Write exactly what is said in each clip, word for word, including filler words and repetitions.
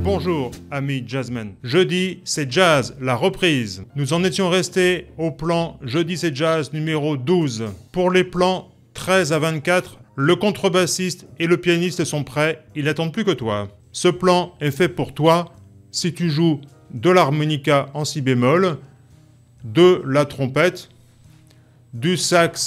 Bonjour, amis jazzmen. Jeudi, c'est jazz, la reprise. Nous en étions restés au plan Jeudi, c'est jazz numéro douze. Pour les plans treize à vingt-quatre, le contrebassiste et le pianiste sont prêts, ils n'attendent plus que toi. Ce plan est fait pour toi si tu joues de l'harmonica en si bémol, de la trompette, du sax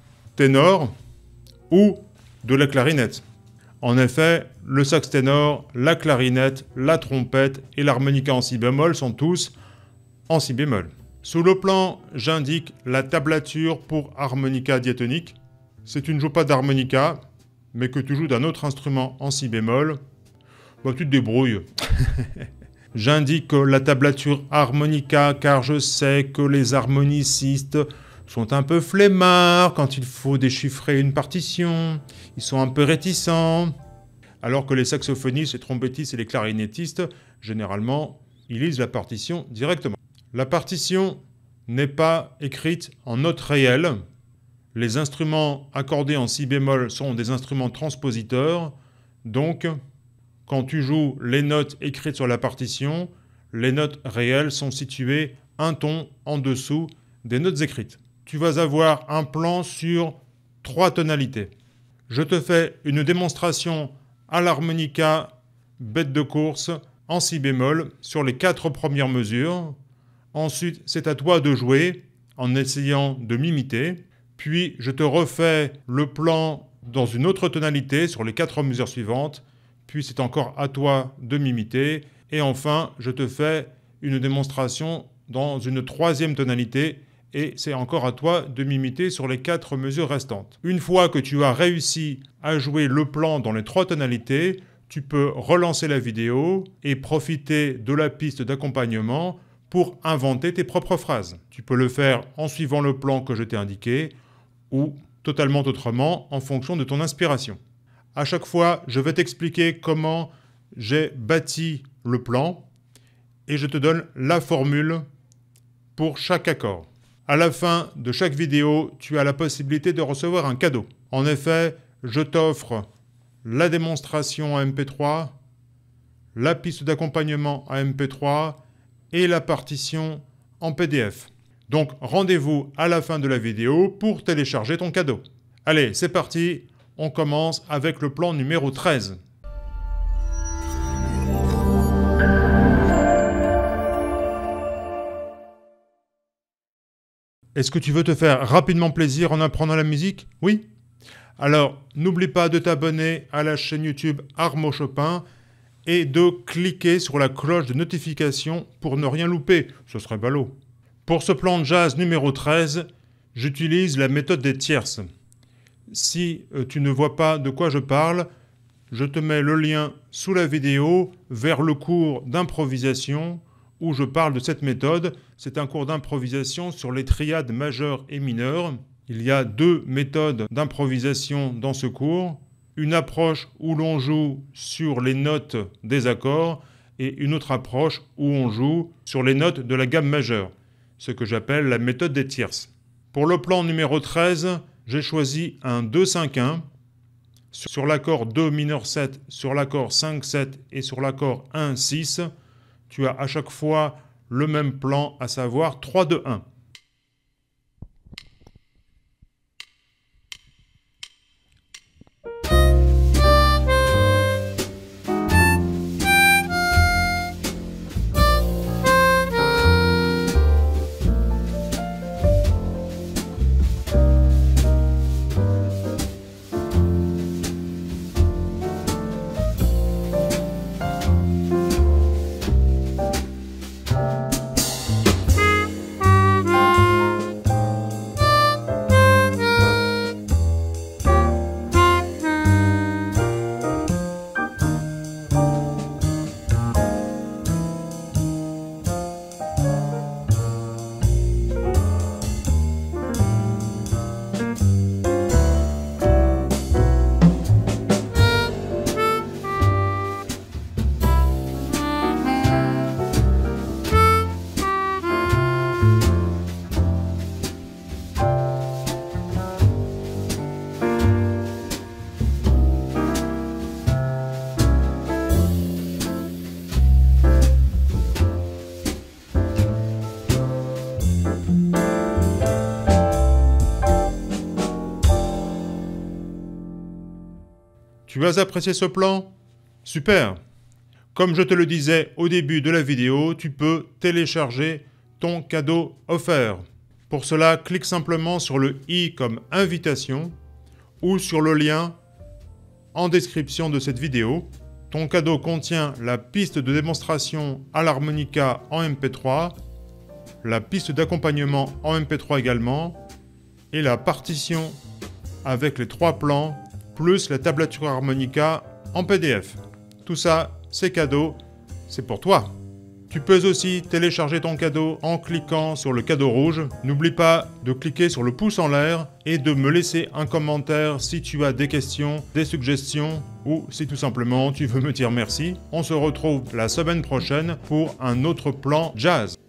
ténor ou de la clarinette. En effet, le sax ténor, la clarinette, la trompette et l'harmonica en si bémol sont tous en si bémol. Sous le plan, j'indique la tablature pour harmonica diatonique. Si tu ne joues pas d'harmonica, mais que tu joues d'un autre instrument en si bémol, bah, tu te débrouilles. J'indique la tablature harmonica car je sais que les harmonicistes sont un peu flemmards quand il faut déchiffrer une partition. Ils sont un peu réticents. Alors que les saxophonistes, les trompettistes et les clarinettistes, généralement, ils lisent la partition directement. La partition n'est pas écrite en notes réelles. Les instruments accordés en si bémol sont des instruments transpositeurs. Donc, quand tu joues les notes écrites sur la partition, les notes réelles sont situées un ton en dessous des notes écrites. Tu vas avoir un plan sur trois tonalités. Je te fais une démonstration à l'harmonica bête de course en si bémol sur les quatre premières mesures. Ensuite, c'est à toi de jouer en essayant de m'imiter. Puis, je te refais le plan dans une autre tonalité sur les quatre mesures suivantes. Puis, c'est encore à toi de m'imiter. Et enfin, je te fais une démonstration dans une troisième tonalité. Et c'est encore à toi de m'imiter sur les quatre mesures restantes. Une fois que tu as réussi à jouer le plan dans les trois tonalités, tu peux relancer la vidéo et profiter de la piste d'accompagnement pour inventer tes propres phrases. Tu peux le faire en suivant le plan que je t'ai indiqué ou totalement autrement en fonction de ton inspiration. À chaque fois, je vais t'expliquer comment j'ai bâti le plan et je te donne la formule pour chaque accord. À la fin de chaque vidéo, tu as la possibilité de recevoir un cadeau. En effet, je t'offre la démonstration en M P trois, la piste d'accompagnement en M P trois et la partition en P D F. Donc rendez-vous à la fin de la vidéo pour télécharger ton cadeau. Allez, c'est parti, on commence avec le plan numéro treize. Est-ce que tu veux te faire rapidement plaisir en apprenant la musique? Oui? Alors, n'oublie pas de t'abonner à la chaîne YouTube Armo Chopin et de cliquer sur la cloche de notification pour ne rien louper. Ce serait ballot. Pour ce plan de jazz numéro treize, j'utilise la méthode des tierces. Si euh, tu ne vois pas de quoi je parle, je te mets le lien sous la vidéo vers le cours d'improvisation où je parle de cette méthode. C'est un cours d'improvisation sur les triades majeures et mineures. Il y a deux méthodes d'improvisation dans ce cours. Une approche où l'on joue sur les notes des accords et une autre approche où on joue sur les notes de la gamme majeure, ce que j'appelle la méthode des tierces. Pour le plan numéro treize, j'ai choisi un deux cinq un sur l'accord deux mineur sept, sur l'accord cinq sept et sur l'accord un six. Tu as à chaque fois le même plan, à savoir trois deux un. Thank you. Tu as apprécié ce plan? Super! Comme je te le disais au début de la vidéo, tu peux télécharger ton cadeau offert. Pour cela, clique simplement sur le i comme invitation ou sur le lien en description de cette vidéo. Ton cadeau contient la piste de démonstration à l'harmonica en M P trois, la piste d'accompagnement en M P trois également, et la partition avec les trois plans, plus la tablature harmonica en P D F. Tout ça, c'est cadeau, c'est pour toi. Tu peux aussi télécharger ton cadeau en cliquant sur le cadeau rouge. N'oublie pas de cliquer sur le pouce en l'air et de me laisser un commentaire si tu as des questions, des suggestions ou si tout simplement tu veux me dire merci. On se retrouve la semaine prochaine pour un autre plan jazz.